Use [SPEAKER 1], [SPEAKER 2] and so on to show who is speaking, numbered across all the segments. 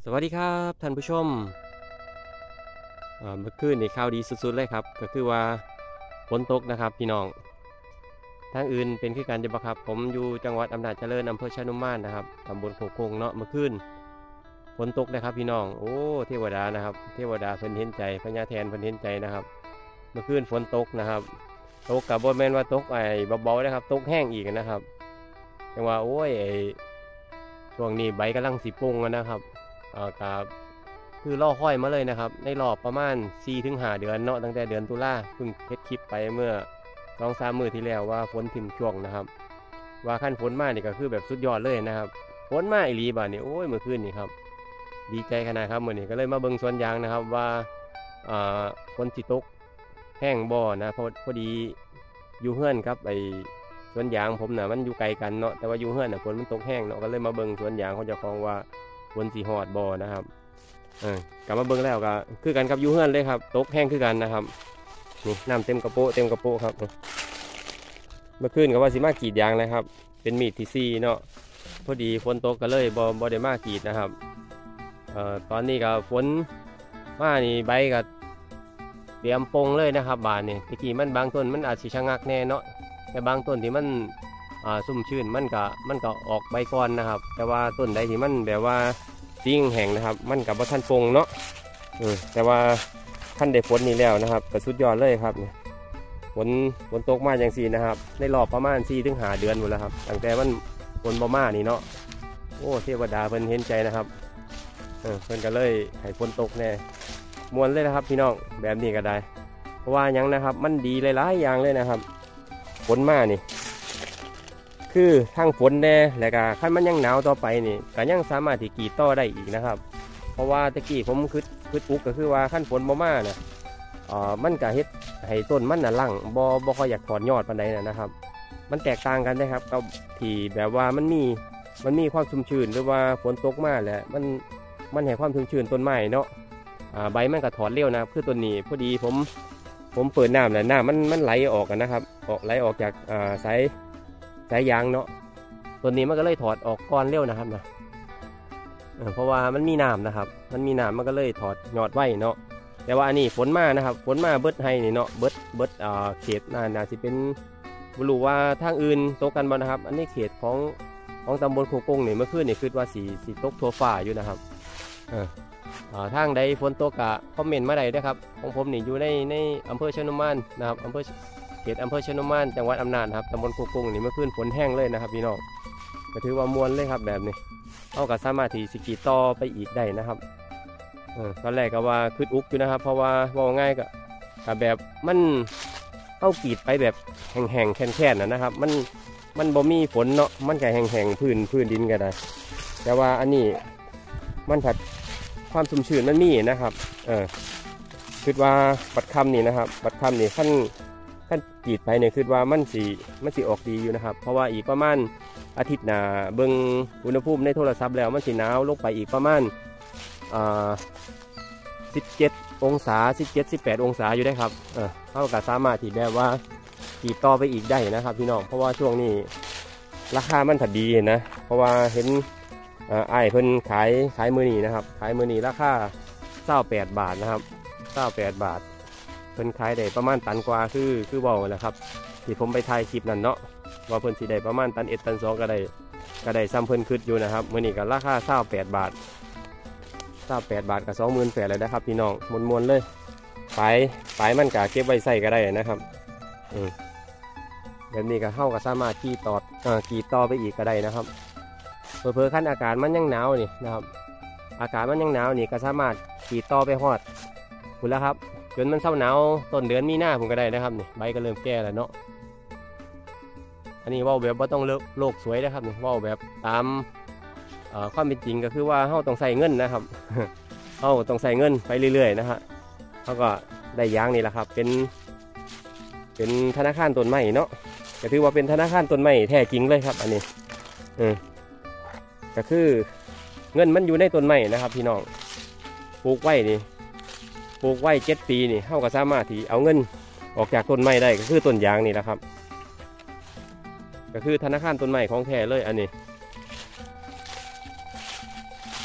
[SPEAKER 1] สวัสดีครับท่านผู้ชมเมื่อคืนนี่ข่าวดีสุดๆเลยครับก็คือว่าฝนตกนะครับพี่น้องทางอื่นเป็นคือการจะบัครับผมอยู่จังหวัดอำนาจเจริญอำเภอชะนุมานนะครับตำบลโคกคงเนาะเมื่อคืนฝนตกนะครับพี่น้องโอ้เทวดานะครับเทวดาเพิ่นเห็นใจพญาแทนเพิ่นเห็นใจนะครับเมื่อคืนฝนตกนะครับตกกับบ่แม่นว่าตกไอ้เบาๆนะครับตกแห้งอีกนะครับจังว่าโอ้ยช่วงนี้ใบกำลังสิปรุงนะครับกับคือล่อค่อยมาเลยนะครับในรอบประมาณ 4-5 เดือนเนาะตั้งแต่เดือนตุลาเพิ่งเฮ็ดคลิปไปเมื่อ2-3 มื้อที่แล้วว่าฝนถิ่มช่วงนะครับว่าขั้นฝนมานี่ก็คือแบบสุดยอดเลยนะครับฝนมาอีหลีบ่านี่โอ้ยเมื่อคืนนี่ครับดีใจขนาดครับมื้อนี้ก็เลยมาเบิ่งสวนยางนะครับว่าอ่าฝนสิตกแห้งบ่นะพอดีอยู่เฮือนครับไอ้สวนยางผมน่ะมันอยู่ไกลกันเนาะแต่ว่าอยู่เฮือนน่ะฝนมันตกแห้งเนาะก็เลยมาเบิ่งสวนยางของเจ้าของว่าฝนสิฮอดบ่นะครับกลับมาเบิ่งแล้วก็คือกันกับยูเฮือนเลยครับตกแห้งคือกันนะครับนี่น้ำเต็มกระโปะครับเมื่อคืนก็ว่าสิมากรีดยางเลยครับเป็นมีดที่ซีเนาะพอดีฝนตกก็เลยบ่ได้มากรีดนะครับตอนนี้ก็ฝนมานี่ใบก็เตรียมปงเลยนะครับบานนี่ตะกี้มันบางต้นมันอาจสิชะงักแน่เนาะแต่บางต้นที่มันซุ่มชื้นมันก็ออกใบก่อนนะครับแต่ว่าต้นใดที่มันแบบว่าสิ่งแห่งนะครับมันกับว่าท่านปงเนาะแต่ว่าท่านได้ฝนนี่แล้วนะครับก็สุดยอดเลยครับเนี่ยฝนตกมาอย่างสี่นะครับในรอบประมาณ4-5 เดือนหมดแล้วครับตั้งแต่มันฝนบ่มานี่เนาะโอ้เทวดาเพิ่นเห็นใจนะครับเพิ่นก็เลยให้ฝนตกแน่มวนเลยนะครับพี่น้องแบบนี้ก็ได้เพราะว่ายังนะครับมันดีหลายๆอย่างเลยนะครับฝนมานี่คือทั้งฝนแน่และก็ขั้นมันยังหนาวต่อไปนี่ก็ยังสามารถที่กรีดต่อได้อีกนะครับเพราะว่าตะกี้ผมคิดอุกก็คือว่าขั้นฝนบ่มาเนี่ยมันก็เฮ็ดให้ต้นมันน่ะลั่งบ่ค่อยอยากถอนยอดปานใดนะครับมันแตกต่างกันนะครับกับที่แบบว่ามันมีความชุ่มชื้นหรือว่าฝนตกมาแหละมันให้ความชุ่มชื้นต้นไม้เนาะใบมันก็ถอนเร็วนะคือต้นนี้พอดีผมเปิดน้ำแล้วน้ำมันไหลออกนะครับไหลออกจากสายยางเนาะตัวนี้มันก็เลยถอดออกก่อนเร็วนะครับนะเพราะว่ามันมีน้ำนะครับมันมีน้ำมันก็เลยถอดยอดไว้เนาะแต่ว่าอันนี้ฝนมานะครับฝนมาเบิดให้นี่เนาะเบิดเขตน่าจะเป็นบรูว่าทางอื่นตกกันบ่นะครับอันนี้เขตของตำบลโคกงนี่เมื่อคืนนี่คือว่าสีตกทั่วฟ้าอยู่นะครับทางใดฝนตกกะคอมเมนต์มาได้ด้วยครับของผมนี่อยู่ในอำเภอชะนุมานนะครับเขตอำเภอชะนุมานจังหวัดอำนาจครับตำบลโคกงนี่เมื่อคืนฝนแห้งเลยนะครับพี่น้องก็ถือว่ามวลเลยครับแบบนี้เอากับสามารถที่สิกีต่อไปอีกได้นะครับตอนแรกก็ว่าคืดอุกอยู่นะครับเพราะว่าง่ายกับแบบมันเข้ากรีดไปแบบแห้งๆแค่นๆนะครับมันบ่มีฝนเนาะมันก็แห้งๆพื้นดินก็ได้แต่ว่าอันนี้มันผัดความชุ่มชื้นมันมีนะครับคือว่าบัดคำนี่นะครับบัดคำนี่ขั้นกรีดไปเนี่ยคือว่ามันสีออกดีอยู่นะครับเพราะว่าอีกประมาณอาทิตย์หน้าเบิ่งอุณหภูมิในโทรศัพท์แล้วมันสีหนาวลงไปอีกประมาณ17 องศา17-18 องศาอยู่ได้ครับเท่ากับสามารถที่แบบว่ากรีดต่อไปอีกได้นะครับพี่น้องเพราะว่าช่วงนี้ราคามันถัดดีนะเพราะว่าเห็นไอ้เพิ่นขายมือนีนะครับขายมือนีราคา28 บาทนะครับ28 บาทเพิ่นขายได้ประมาณตันกว่าคือบอกแหละครับที่ผมไปถ่ายคลิปนั่นเนาะว่าเพิ่นสิได้ประมาณตัน1ตัน2ก็ได้ซ้ำเพิ่นขึ้นอยู่นะครับมือนีกับราคา28 บาท28 บาทกับ28,000เลยนะครับพี่น้องมวนเลยปลายมันกะเก็บไว้ใส่ก็ได้นะครับแบบนี้ก็เข้ากับสามารถขี่ต่อไปอีกก็ได้นะครับเผลอขั้นอากาศมันยังหนาวนี่นะครับอากาศมันยังหนาวนี่ก็สามารถขี่ต่อไปฮอดคุณแล้วครับจนมันเศร้าหนาวต้นเดือนมีนาผมก็ได้นะครับนี่ใบก็เริ่มแก่แล้วเนาะอันนี้ว่าแบบว่าต้องโลกสวยนะครับนี่ว่าแบบตามความเป็นจริงก็คือว่าเขาต้องใส่เงินนะครับเขาต้องใส่เงินไปเรื่อยๆนะฮะเขาก็ได้ยางนี่แหละครับเป็นธนาคารต้นไม้เนาะก็ถือว่าเป็นธนาคารต้นไม้แท้จริงเลยครับอันนี้ก็คือเงินมันอยู่ในต้นไม้นะครับพี่น้องปลูกไว้7 ปีนี่เขาก็สามารถที่เอาเงินออกจากต้นไม้ได้ก็คือต้นยางนี่แหละครับก็คือธนาคารต้นไม้ของแท้เลยอันนี้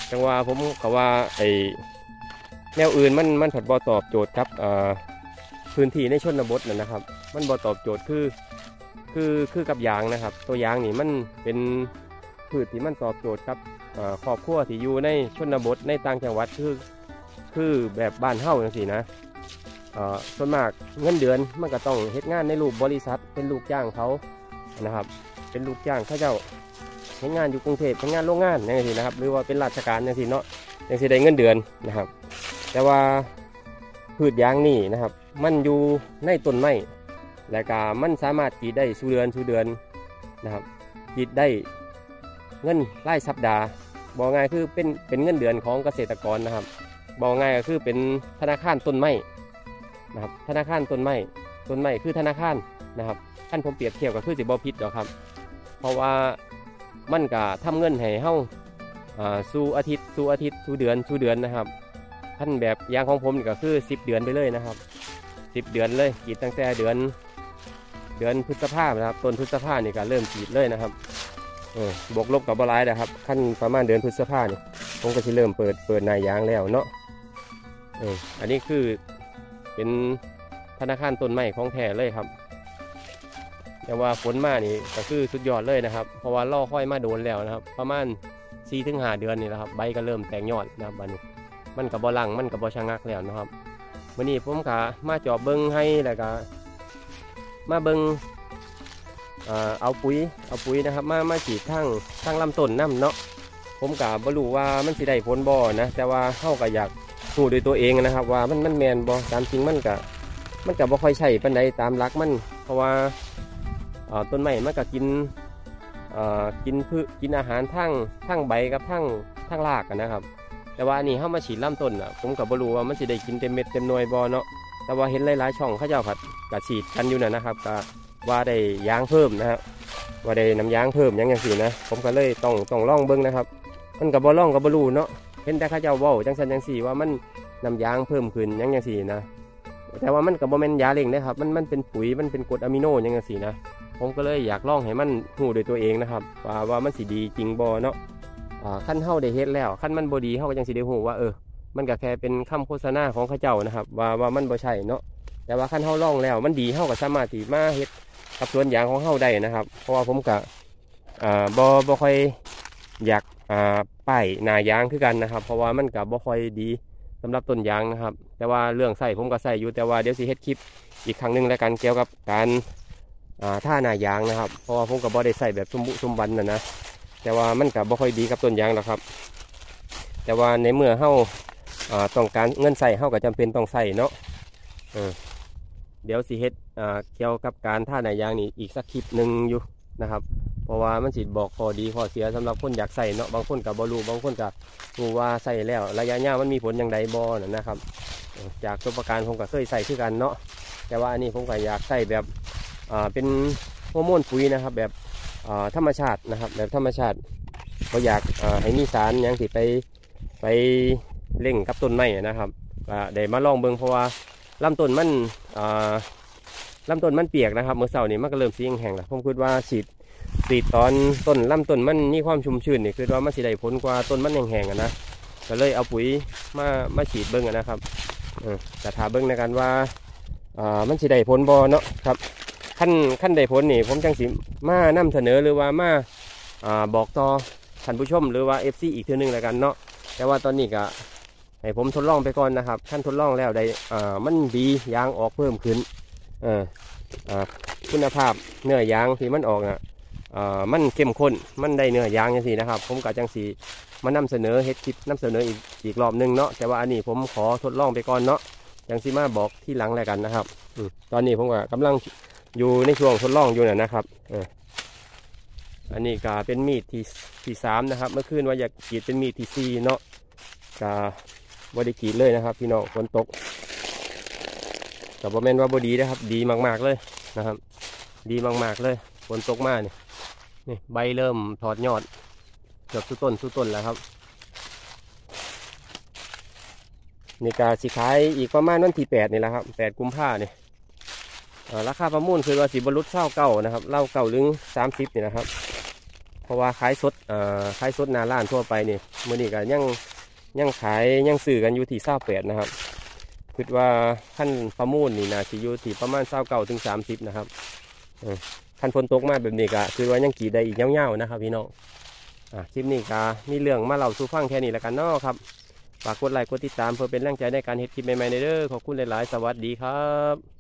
[SPEAKER 1] จังว่าผมก็ว่าไอแนวอื่นมันผัดบ่ตอบโจทย์ครับพื้นที่ในชนบทนั่นนะครับมันบ่ตอบโจทย์คือกับยางนะครับตัวยางนี่มันเป็นพืชที่มันตอบโจทย์ครับครอบครัวที่อยู่ในชนบทในต่างจังหวัดคือแบบบ้านเฮาจังซี่นะส่วนมากเงินเดือนมันก็ต้องเฮ็ดงานในรูปบริษัทเป็นลูกจ้างเขานะครับเป็นลูกจ้างเขาเจ้าเฮ็ดงานอยู่กรุงเทพเฮ็ดงานโรงงานจังซี่นะครับหรือว่าเป็นราชการจังซี่เนาะจังซี่ได้เงินเดือนนะครับแต่ว่าพืชยางนี่นะครับมันอยู่ในต้นไม้และก็มันสามารถกรีดได้สู่เดือนนะครับกรีดได้เงินรายสัปดาห์บอกง่ายคือเป็นเงินเดือนของเกษตรกรนะครับบอกง่ายก็คือเป็นธนาคารต้นไม้นะครับธนาคารต้นไม้คือธนาคารนะครับขั้นผมเปรียบเทียบก็คือสิบ่ผิดหรอกครับเพราะว่ามันก็ทำเงินให้เฮาสู่อาทิตย์สู่เดือนนะครับขั้นแบบยางของผมก็คือ10 เดือนไปเลยนะครับ10 เดือนเลยกรีดตั้งแต่เดือนพฤษภาคมนะครับต้นพฤษภาคมนี่ก็เริ่มกรีดเลยนะครับบวกลบกับบหลายนะครับขั้นประมาณเดือนพฤษภาคมนี่ผมก็จะเริ่มเปิดนายยางแล้วเนาะอันนี้คือเป็นธนาคารต้นไม้ของแท้เลยครับแต่ว่าฝนมานี่ก็คือสุดยอดเลยนะครับเพราะว่าล่อค่อยมาโดนแล้วนะครับประมาณ4-5 เดือนนี่แหละครับใบก็เริ่มแตกยอดนะครับอันนี้มันกับบ่ลังมันกับบ่ชะงักแล้วนะครับวันนี้ผมก็มาจอบเบิ้งให้แล้วก็มาเบิ้งเอาปุ๋ยนะครับมาฉีดทั้งลำต้นน้ำเนาะผมก็บ่รู้ว่ามันสิได้ผลบ่นะแต่ว่าเฮาก็อยากรู้ด้วยตัวเองนะครับว่ามันแมนบ่ตามจริงมันก็บ่ค่อยใช่ปานใดตามหลักมันเพราะว่าต้นไม้มันก็กินอาหารทั้งใบกับทั้งรากนะครับแต่ว่านี่เฮามาฉีดลำต้นผมก็บ่รู้ว่ามันสิได้กินเต็มเม็ดเต็มหน่วยบ่เนาะแต่ว่าเห็นหลายๆช่องเขาเจ้าก็ฉีดกันอยู่นะครับก็ว่าได้ยางเพิ่มนะครับว่าได้น้ำยางเพิ่มอย่างสี่นะผมก็เลยต้องลองเบิ้งนะครับมันกับบ่ลองกับบ่รู้เนาะเห็นแต่ข้าเจ้าเว้าจังสันจังสี่ว่ามันน้ำยางเพิ่มขึ้นอย่างสี่นะแต่ว่ามันกับบ่แม่นยาเร่งนะครับมันเป็นปุ๋ยมันเป็นกรดอะมิโนอย่างสี่นะผมก็เลยอยากลองให้มันหูด้วยตัวเองนะครับว่ามันสิดีจริงบ่เนาะขั้นเฮาได้เฮ็ดแล้วขั้นมันบ่ดีเฮาก็จังสิได้หูว่ามันก็แค่เป็นคำโฆษณาของข้าเจ้านะครับว่ามันบ่ใช่เนาะแต่ว่าขั้นเฮาลองแล้วมันดีเฮาก็สามารถที่มาเฮ็ดกับสวนยางของเฮาได้นะครับเพราะว่าผมก็บ่ค่อยอยากป้ายหน้ายางคือกันนะครับเพราะว่ามันก็บ่ค่อยดีสำหรับต้นยางนะครับแต่ว่าเรื่องใส่ผมก็ใส่อยู่แต่ว่าเดี๋ยวสิเฮ็ดคลิปอีกครั้งหนึ่งแล้วกันเกี่ยวกับการท่าหน้ายางนะครับเพราะว่าผมก็บ่ได้ใส่แบบสมบันนะแต่ว่ามันก็บ่ค่อยดีกับต้นยางหรอกครับแต่ว่าในเมื่อเฮาต้องการเงินใส่เฮาก็จำเป็นต้องใส่เนาะเดี๋ยวสิเฮ็ดเกี่ยวกับการท่าหน้ายางนี่อีกสักคลิปหนึ่งอยู่นะครับเพราะว่ามันสิบอกข้อดีข้อเสียสำหรับคนอยากใส่เนาะบางคนกับบรู้บางคนกับรู้ว่าใส่แล้วระยะยาวมันมีผลอย่างไรบ่นะครับจากประสบการณ์ผมก็เคยใส่คือกันเนาะแต่ว่าอันนี้ผมก็อยากใส่แบบเป็นฮอร์โมนปุ๋ยนะครับแบบธรรมชาตินะครับแบบธรรมชาติก็อยากให้มีสารอย่างที่ไปเล่งกับต้นไม้นะครับได้มาลองเบิ่งเพราะว่าลำต้นมันเปียกนะครับเมื่อเช้านี้มันก็เริ่มสีแห้งแล้วผมคิดว่าฉีดตอนต้นลำต้นมันมีความชุ่มชื้นนี่คือว่ามันสิได้ผลกว่าต้นมันแห้งนะก็เลยเอาปุ๋ยมาฉีดเบิ้งนะครับแต่ถามเบิ้งในการว่ามันสิได้ผลบ่เนาะครับขั้นได้ผลนี่ผมจังสิมานำเสนอหรือว่ามาบอกต่อท่านผู้ชมหรือว่า FC อีกทีนึงแล้วกันเนาะแต่ว่าตอนนี้ก็ให้ผมทดลองไปก่อนนะครับขั้นทดลองแล้วได้มันดียางออกเพิ่มขึ้นคุณภาพเนื้อยางที่มันออกมันเข้มข้นมันได้เนื้อยางอย่างสีนะครับผมก็จังสีมานำเสนอเฮ็ดคลิปนำเสนออีกรอบนึงเนาะแต่ว่าอันนี้ผมขอทดลองไปก่อนเนาะจังสีมาบอกที่หลังแล้วกันนะครับตอนนี้ผมก็กำลังอยู่ในช่วงทดลองอยู่นะครับอันนี้ก็เป็นมีดที่3นะครับเมื่อคืนว่าอยากกรีดเป็นมีดที่4เนาะก็บริกรีดเลยนะครับพี่น้องฝนตกแต่บ่แม่นว่าบ่ดีนะครับดีมากๆเลยนะครับดีมากๆเลยฝนตกมานี่ใบเริ่มถอดยอดเกือบสู้ต้นแล้วครับนี่กาสิขายอีกประมาณวันที่8นี่แหละครับ8 กุมภาพันธ์นี่ราคาประมูลคือว่าสิบรรลุเศร้าเก่านะครับเล่าเก่าลึง30นี่นะครับราะว่าขายสดขายสดหน้าร้านทั่วไปนี่มื้อนี้ก็ยังขายยังซื้อกันอยู่ที่28นะครับคิดว่าขั้นประมูลนี่นะสิอยู่ที่ประมาณ29ถึง30นะครับขั้นฝนตกมาแบบนี้ก็คือว่ายังกี่ได้อีกยาวๆนะครับพี่น้องคลิปนี้ก็มีเรื่องมาเล่าสู่ฟังแค่นี้แล้วกันเนาะครับฝากกดไลค์กดติดตามเพื่อเป็นแรงใจในการเฮ็ดคลิปใหม่ๆเด้อขอบคุณหลายๆสวัสดีครับ